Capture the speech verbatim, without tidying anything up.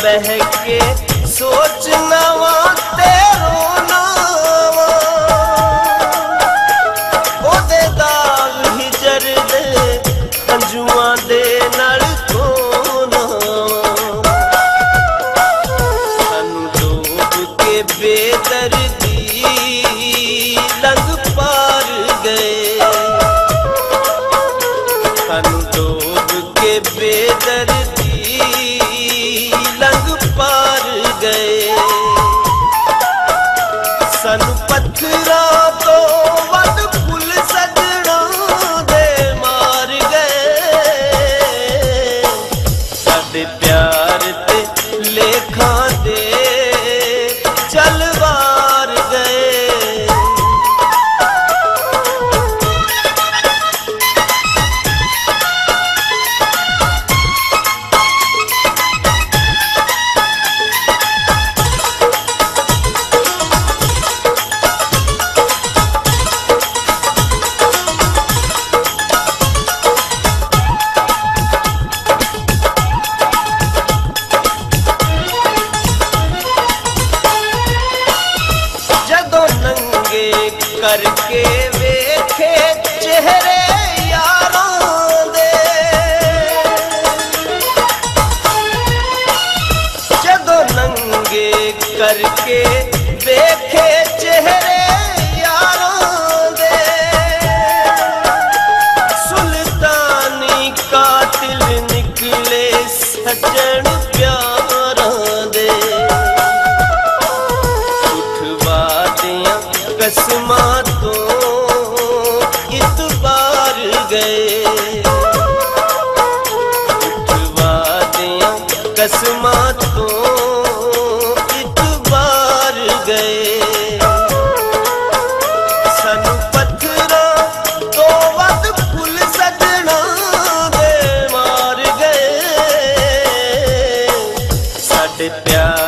बह के सोचना वा तेरो नावा ओदे दाल ही जरदे अंजुआं दे नाल कोना सानू डोब के बेदर्दी लंघ पार गए सानू डोब के बेदर्दी लंघ पार गए सानू पत्थरां तो वध फुल सजना दे मार गए साडे प्यार ते लेखां दे चलवार गए करके वेखे चेहरे यारां दे जदों नंगे करके वेखे चेहरे यारां दे सुल्तानी कातिल निकले सज्जन प्यारां दे उठवा दियां कसमां तो इतबार गए उठवा दियां कसमां तो इतबार गए सानू पत्थरां तो वध फुल सजना दे मार गए साडे प्यार